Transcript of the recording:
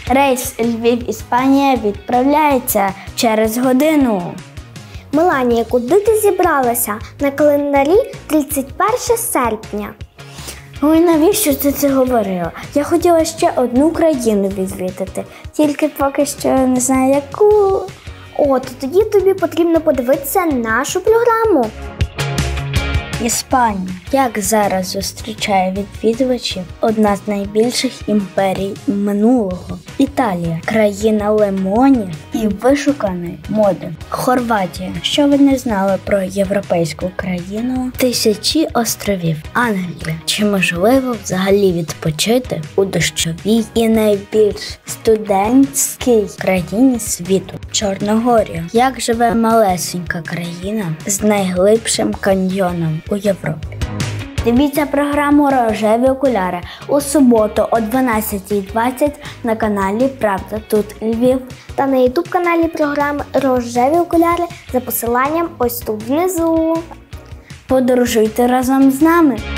Рейс Львів-Іспанія відправляється через годину. Меланія, куди ти зібралася? На календарі 31 серпня. Ой, навіщо ти це говорила? Я хотіла ще одну країну відвідати, тільки поки що не знаю яку. О, то тоді тобі потрібно подивитися нашу програму. Іспанія, як зараз зустрічає відвідувачів, одна з найбільших імперій минулого. Італія – країна лимонів і вишуканої моди. Хорватія, що ви не знали про європейську країну, тисячі островів. Англія, чи можливо взагалі відпочити у дощовій і найбільш студентській країні світу. Чорногорія, як живе малесенька країна з найглибшим каньйоном у Європі. Дивіться програму «Рожеві окуляри» у суботу о 12:20 на каналі «Правда. Тут Львів» та на ютуб-каналі програми «Рожеві окуляри» за посиланням ось тут внизу. Подорожуйте разом з нами!